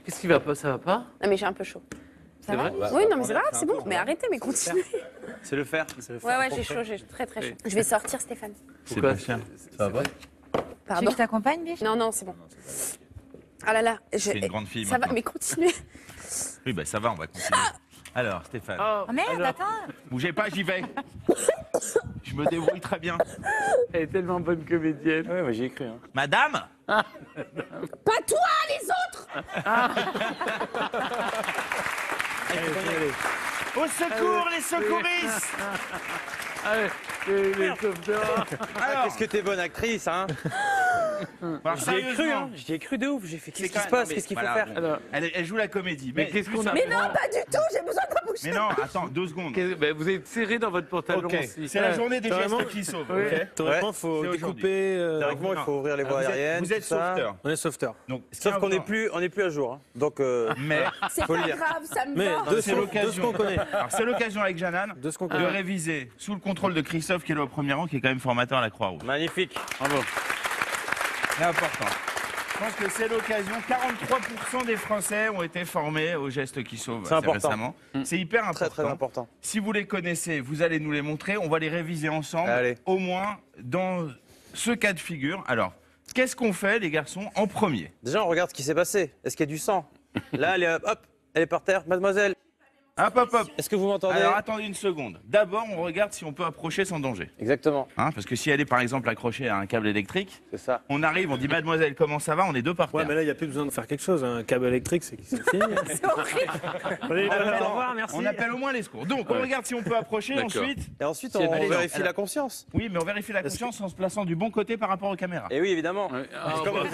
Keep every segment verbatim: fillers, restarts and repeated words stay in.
Qu'est-ce qui va pas? Ça va pas? Non, mais j'ai un peu chaud. Ça C'est va? vrai? Oui, non, mais c'est pas grave, c'est bon. Mais arrêtez, mais continuez. C'est le fer. C'est le fer. Ouais, ouais, j'ai chaud, j'ai très très chaud. Je vais sortir, Stéphane. Pourquoi? Ça va pas? Tu veux Pardon. que je t'accompagne, Biche? Non, non, c'est bon. Ah là là. je- C'est une grande fille Ça va, maintenant. mais continuez. Oui, bah ça va, on va continuer. Alors, Stéphane, Oh, Oh merde, alors, attends. bougez pas, j'y vais. Je me débrouille très bien. elle est tellement bonne comédienne. Ouais, ouais, j'y ai cru. Hein. Madame, Pas toi, les autres. au secours, les secouristes. Allez, les, les sauveteurs. Alors, Qu'est-ce que t'es bonne actrice, hein? alors, J'y ai cru, sérieusement, hein. J'y ai cru de ouf. J'ai fait c'est qu'est-ce qui quand se même- passe? non, mais Qu'est-ce qu'il faut voilà, faire? Alors, Elle, elle joue la comédie. mais Mais, qu'est-ce plus qu'on a? Mais non, pas du tout, j'ai besoin de la bouche. Mais non, attends, deux secondes. Qu'est-ce- ben, vous êtes serré dans votre pantalon Ok. aussi. C'est la journée des Carrément. gestes qui sauvent. Oui. ok Théoriquement, il Ouais. faut C'est aujourd'hui. découper. euh, Théoriquement, il faut ouvrir les Alors, voies vous êtes- aériennes. Vous êtes tout ça. sauveteur. On est sauveteur. Donc, ce qui Sauf est qu'on n'est important- plus, on n'est plus à jour. Hein. Donc, euh, Mais C'est Faut le pas dire. grave, ça me Mais va. de c'est ce qu'on- de ce l'occasion. qu'on connaît. Alors, c'est l'occasion avec Janan De ce qu'on de connaît. réviser sous le contrôle de Christophe, qui est là au premier rang, qui est quand même formateur à la Croix-Rouge. magnifique. Bravo. C'est important. Je pense que c'est l'occasion. quarante-trois pour cent des Français ont été formés aux gestes qui sauvent C'est assez important. récemment. C'est hyper important. Très, très important. Si vous les connaissez, vous allez nous les montrer. On va les réviser ensemble, Allez. au moins dans ce cas de figure. Alors, qu'est-ce qu'on fait, les garçons, en premier? Déjà, on regarde ce qui s'est passé. Est-ce qu'il y a du sang? Là, elle est, hop, elle est par terre. Mademoiselle, Hop, hop, hop. est-ce que vous m'entendez? Alors, attendez une seconde. D'abord, on regarde si on peut approcher sans danger. Exactement, Hein, parce que si elle est, par exemple, accrochée à un câble électrique, c'est ça. on arrive, on dit, mademoiselle, comment ça va? On est deux par Ouais, terre. mais là, il n'y a plus besoin de faire quelque chose. Un câble électrique, c'est c'est fini. C'est horrible. Allez, On appelle- au revoir, merci. On appelle au moins les secours. Donc, on regarde si on peut approcher. D'accord. Ensuite, Et ensuite, Si on, elle- on Allez, non, vérifie alors- la conscience. oui, mais on vérifie la conscience en se plaçant du bon côté par rapport aux caméras. Et oui, évidemment. Ouais. Ah, Comme bah,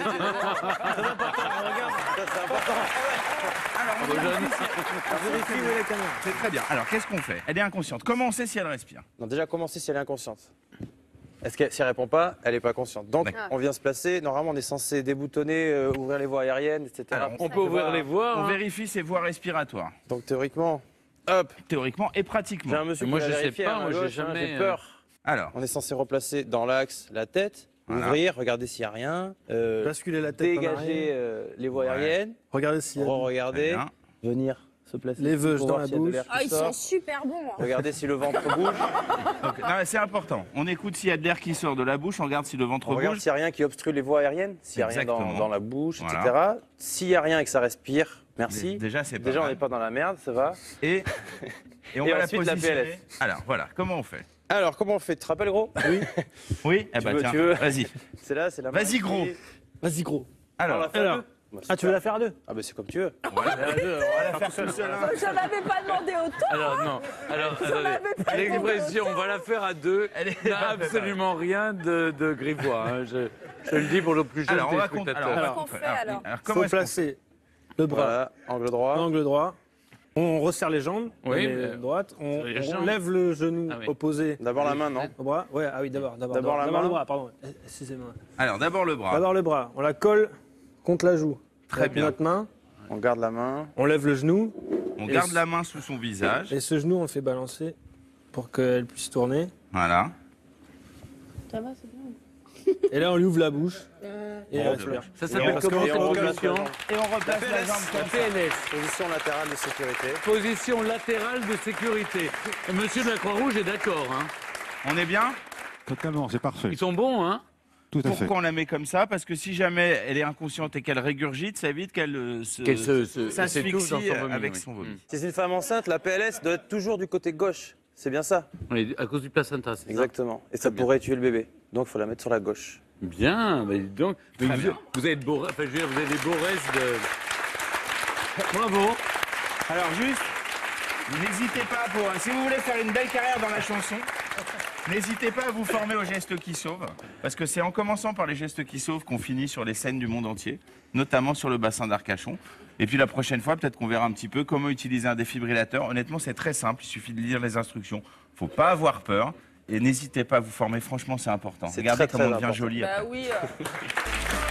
vous étiez dedans. Ça, c'est important. Alors, on bah, vérifie- On vérifie où est la caméra. C'est très bien. Alors, qu'est-ce qu'on fait? Elle est inconsciente. Comment on sait si elle respire? Non, déjà, commencer si elle est inconsciente. Est-ce qu'elle, si elle répond pas, elle n'est pas consciente. Donc, D'accord. on vient se placer. Normalement, on est censé déboutonner, euh, ouvrir les voies aériennes, et cetera. Alors, on peut ouvrir les voies. On hein. vérifie ses voies respiratoires, Donc, théoriquement, hop, théoriquement et j'ai pratiquement. un monsieur Moi, qui je va sais vérifier pas, à ma moi, j'ai gauche, hein, jamais, j'ai euh, peur. Alors, On est censé replacer dans l'axe la tête, Voilà. ouvrir, regarder s'il n'y a rien, euh, Basculer la tête en dégager arrière. euh, les voies Ouais. aériennes, Regardez s'il y a... re-regarder, très bien. venir se placer. Les veuches pour dans voir la s'il y a de bouche. l'air qui Ah, ils sort. sont super bons. Regardez si le ventre bouge. Donc, non, mais c'est important. On écoute s'il y a de l'air qui sort de la bouche, on regarde si le ventre On regarde bouge. s'il n'y a rien qui obstrue les voies aériennes, s'il n'y a rien dans, Exactement. dans la bouche, Voilà. et cetera. S'il n'y a rien et que ça respire, merci. Déjà, c'est pas Déjà, on mal. n'est pas dans la merde, ça va. Et, et on Et va ensuite, la la P positionner. L S. Alors, voilà. Comment on fait? Alors, comment on fait? Tu te rappelles, gros? Oui. Oui. Eh ben, veux- tiens, tu veux vas-y. C'est là, c'est la main Vas-y, ici. gros. Vas-y, gros. On Alors, la fait à Alors. deux Bah, Ah, tu veux la faire à deux? Ah, bah c'est comme tu veux. on va la faire tout seul. hein. Je n'avais pas demandé autant. Alors non, alors attendez. L'expression on va la faire à deux Elle est- n'a absolument rien de, de grivois. hein. Je, je le dis pour le plus jeune Alors, on va con- téléspectateur. alors, on va Qu'est-ce qu'on con- fait, alors alors, Il comment faut est-ce qu'on fait? placer le bras Voilà, angle droit. en angle droit. On resserre les jambes, Oui, les mais- droites. On, les on jambes. lève le genou Ah oui. opposé D'abord la main, non? au bras. Ouais, ah oui, d'abord. D'abord D'abord la d'abord main. le bras, pardon. Excusez-moi. Alors, d'abord le bras. D'abord le bras. On la colle contre la joue. Très Avec bien. notre main. On garde la main. On lève le genou. On Et garde ce- la main sous son visage. Et ce genou, on le fait balancer pour qu'elle puisse tourner. Voilà. Ça va, c'est bien. Et là, on lui ouvre la bouche. Et Oh, elle de respire. Ça Et s'appelle on- comment et cette on replace la position? jambe. Et on replace la, La jambe La comme ça. P L S. Position latérale de sécurité. Position latérale de sécurité. Monsieur de la Croix-Rouge est d'accord. Hein. On est bien? Totalement, c'est parfait. Ils sont bons. Hein. Tout à fait. Pourquoi on la met comme ça? Parce que si jamais elle est inconsciente et qu'elle régurgite, ça évite qu'elle euh, se, Qu'elle se- se- s'asphyxie s'étouffe dans son vomi, avec oui. son vomi. Si c'est une femme enceinte, la P L S doit être toujours du côté gauche. C'est bien ça? Oui, à cause du placenta, c'est ça? Exactement. Et ça bien. pourrait tuer le bébé. Donc, il faut la mettre sur la gauche. Bien, mais dis donc. Mais Très vous, bien. vous avez de beaux, enfin, je veux dire, vous avez des beaux restes de. Bravo. Alors juste, n'hésitez pas pour si vous voulez faire une belle carrière dans la chanson, n'hésitez pas à vous former aux gestes qui sauvent, parce que c'est en commençant par les gestes qui sauvent qu'on finit sur les scènes du monde entier, notamment sur le bassin d'Arcachon. Et puis la prochaine fois, peut-être qu'on verra un petit peu comment utiliser un défibrillateur. Honnêtement, c'est très simple, il suffit de lire les instructions. Faut pas avoir peur. Et n'hésitez pas à vous former, franchement c'est important. C'est Regardez très, comment très on devient important. joli. Bah après. oui. euh.